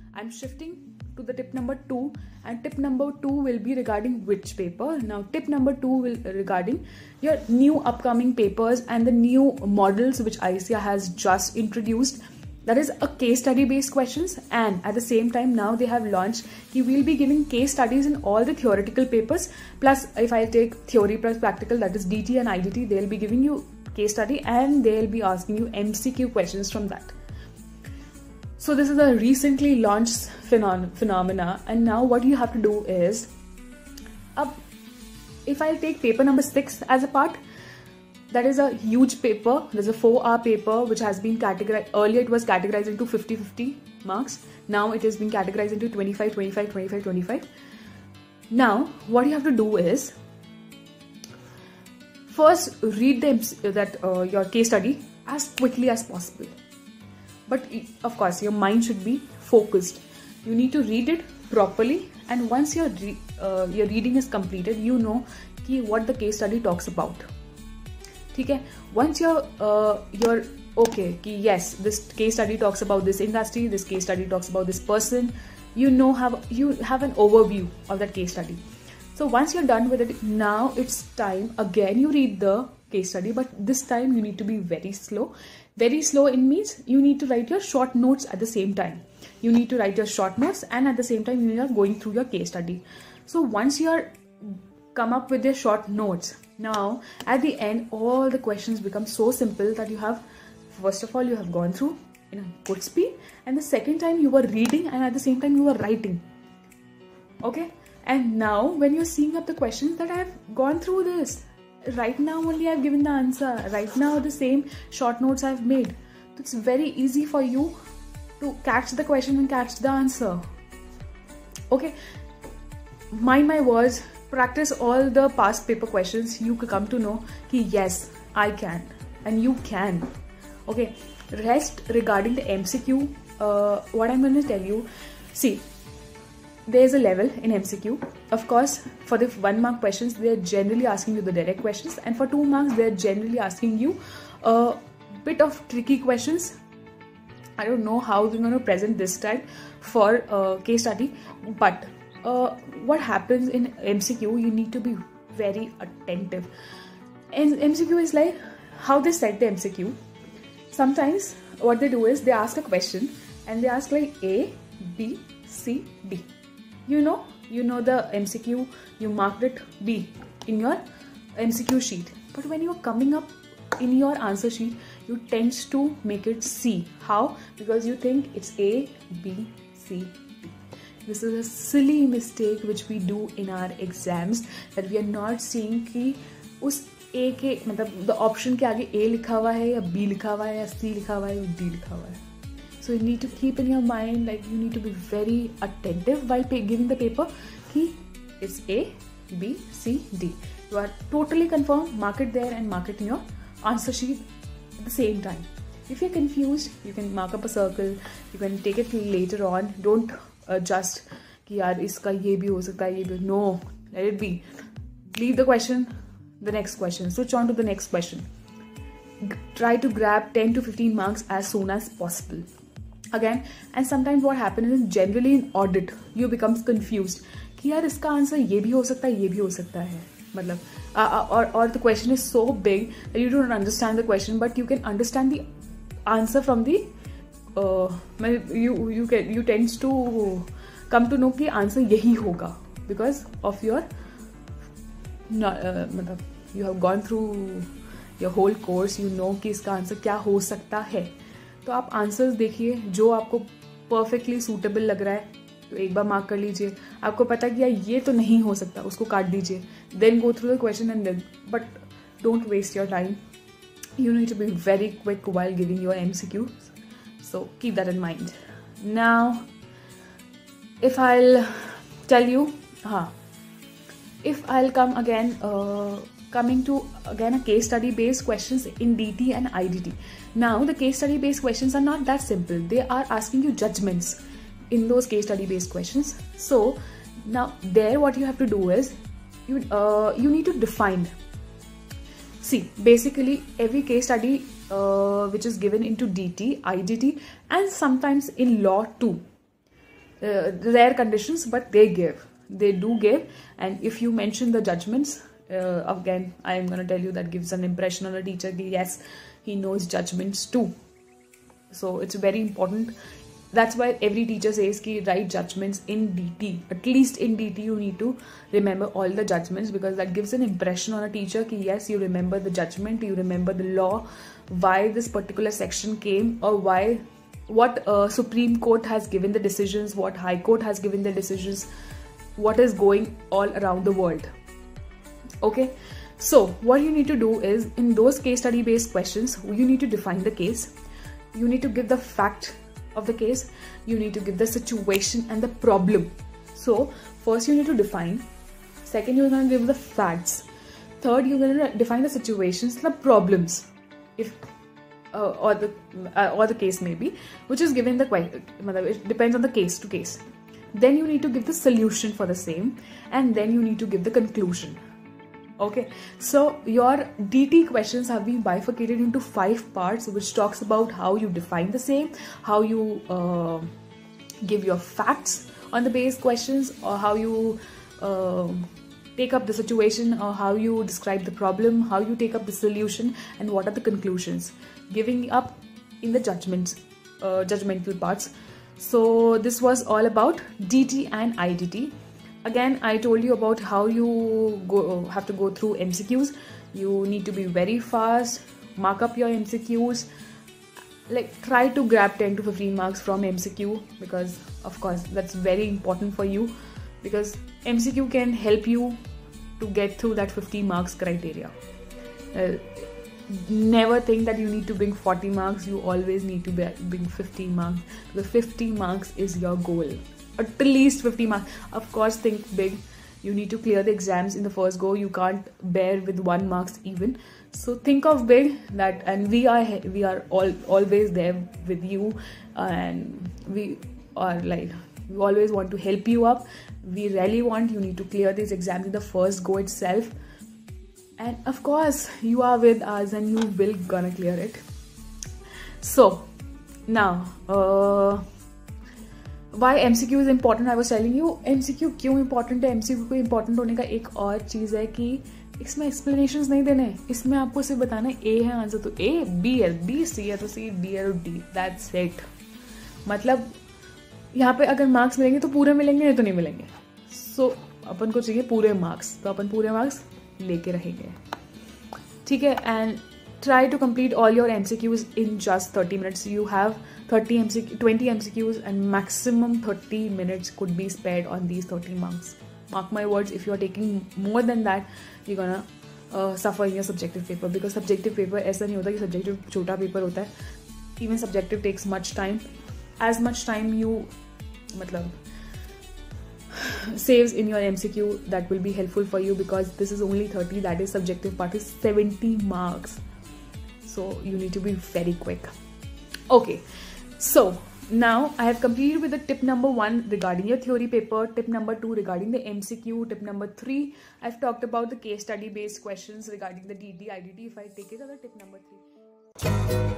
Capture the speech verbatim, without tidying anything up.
I'm shifting to the tip number two, and tip number two will be regarding which paper. Now tip number two will regarding your new upcoming papers and the new models which I C A has just introduced. That is a case study based questions, and at the same time now they have launched, you will be giving case studies in all the theoretical papers, plus if I take theory plus practical, that is D T and I D T, they'll be giving you case study and they'll be asking you M C Q questions from that. So this is a recently launched phenom phenomena, and now what you have to do is, uh, if I take paper number six as a part, that is a huge paper. There's a four hour paper which has been categorized. Earlier it was categorized into fifty fifty marks. Now it has been categorized into twenty-five, twenty-five, twenty-five, twenty-five. Now what you have to do is, first read the, that uh, your case study as quickly as possible. But of course your mind should be focused. You need to read it properly, and once your, re uh, your reading is completed, you know ki what the case study talks about. Okay? Once you're uh, you're okay ki yes, this case study talks about this industry, this case study talks about this person, you know have you have an overview of that case study. So once you're done with it, now it's time again you read the case study, but this time you need to be very slow. Very slow in means you need to write your short notes at the same time. You need to write your short notes, and at the same time you are going through your case study. So once you are come up with your short notes, now at the end all the questions become so simple that you have, first of all you have gone through in a good speed, and the second time you were reading and at the same time you were writing. Okay, and now when you're seeing up the questions that I have gone through this, right now only I've given the answer, right now the same short notes I've made. It's very easy for you to catch the question and catch the answer. Okay, mind my words, practice all the past paper questions. You could come to know ki yes, I can, and you can. Okay, rest regarding the M C Q, uh, what I'm going to tell you, see, there's a level in M C Q. Of course, for the one mark questions, they're generally asking you the direct questions, and for two marks, they're generally asking you a bit of tricky questions. I don't know how they're going to present this time for uh, case study, but uh, what happens in M C Q, you need to be very attentive. And M C Q is like how they set the M C Q. Sometimes what they do is they ask a question and they ask like A, B, C, D. You know, you know the M C Q, you marked it B in your M C Q sheet. But when you're coming up in your answer sheet, you tend to make it C. How? Because you think it's A, B, C, D. This is a silly mistake which we do in our exams, that we are not seeing कि उस A के मतलब the option के आगे A लिखा हुआ है या B लिखा हुआ है या C लिखा हुआ है या D लिखा हुआ है. So you need to keep in your mind, like you need to be very attentive while giving the paper. Ki it's A, B, C, D. You are totally confirmed, mark it there and mark it in your answer sheet at the same time. If you're confused, you can mark up a circle. You can take it later on. Don't uh, just कि यार इसका ये भी हो सकता है ये भी. No, let it be. Leave the question. The next question. Switch on to the next question. Try to grab ten to fifteen marks as soon as possible. Again, and sometimes what happens is generally in audit you becomes confused कि यार इसका answer ये भी हो सकता है ये भी हो सकता है, मतलब or or the question is so big that you don't understand the question, but you can understand the answer from the uh, you you can you tends to come to know कि answer यही होगा because of your uh, मतलब you have gone through your whole course, you know कि इसका answer क्या हो सकता है. तो आप आंसर्स देखिए जो आपको परफेक्टली सूटेबल लग रहा है तो एक बार मार्क कर लीजिए. आपको पता है कि यार ये तो नहीं हो सकता, उसको काट दीजिए. Then go through the question and then, but don't waste your time. You need to be very quick while giving your M C Qs. So keep that in mind. Now, if I'll tell you, huh, if I'll come again, uh, coming to again a case study based questions in D T and I D T. Now the case study based questions are not that simple. They are asking you judgments in those case study based questions. So now there what you have to do is you uh, you need to define. See, basically every case study uh, which is given into D T, I D T and sometimes in law too, uh, rare conditions, but they give. They do give. And if you mention the judgments, uh, again, I am going to tell you that gives an impression on a teacher that yes, he knows judgments too. So it's very important. That's why every teacher says ki write judgments in D T. At least in D T you need to remember all the judgments, because that gives an impression on a teacher ki yes, you remember the judgment, you remember the law, why this particular section came, or why, what uh, Supreme Court has given the decisions, what High Court has given the decisions, what is going all around the world. Okay, so what you need to do is, in those case study based questions, you need to define the case, you need to give the fact of the case, you need to give the situation and the problem. So first you need to define, second you're going to give the facts, third you're going to define the situations, the problems, if uh, or the uh, or the case may be, which is given the question. It depends on the case to case. Then you need to give the solution for the same, and then you need to give the conclusion. Okay, so your D T questions have been bifurcated into five parts, which talks about how you define the same, how you uh, give your facts on the base questions, or how you uh, take up the situation, or how you describe the problem, how you take up the solution, and what are the conclusions, giving up in the judgments, uh, judgmental parts. So this was all about D T and I D T. Again, I told you about how you go, have to go through M C Qs. You need to be very fast, mark up your M C Qs, like try to grab ten to fifteen marks from M C Q, because of course that's very important for you, because M C Q can help you to get through that fifty marks criteria. Uh, never think that you need to bring forty marks, you always need to bring fifty marks. The fifty marks is your goal. At least fifty marks. Of course, think big. You need to clear the exams in the first go. You can't bear with one marks even. So think of big, that, and we are we are all always there with you, and we are like, we always want to help you up. We really want you need to clear these exams in the first go itself. And of course, you are with us, and you will gonna clear it. So now, uh, why M C Q is important? I was telling you M C Q क्यों important है. M C Q को important होने का एक और चीज़ है कि इसमें explanations नहीं देने, इसमें आपको सिर्फ बताना है A है आंसर तो A, B है, B C है तो C, D है तो D. That's it. मतलब यहाँ पे अगर मार्क्स मिलेंगे तो पूरे मिलेंगे, नहीं तो नहीं मिलेंगे. So अपन को चाहिए पूरे मार्क्स, तो अपन पूरे मार्क्स लेके रहेंगे. ठीक है. And try to complete all your M C Qs in just thirty minutes. You have thirty M C Q, twenty M C Qs, and maximum thirty minutes could be spared on these thirty marks. Mark my words, if you are taking more than that, you're gonna uh, suffer in your subjective paper, because subjective paper ऐसा नहीं होता कि subjective छोटा paper होता है. Even subjective takes much time. As much time you मतलब saves in your M C Q, that will be helpful for you, because this is only thirty, that is subjective part is seventy marks. So you need to be very quick. Okay, so now I have completed with the tip number one regarding your theory paper, tip number two regarding the M C Q, tip number three I've talked about the case study based questions regarding the D T, I D T. If I take it as a tip number three.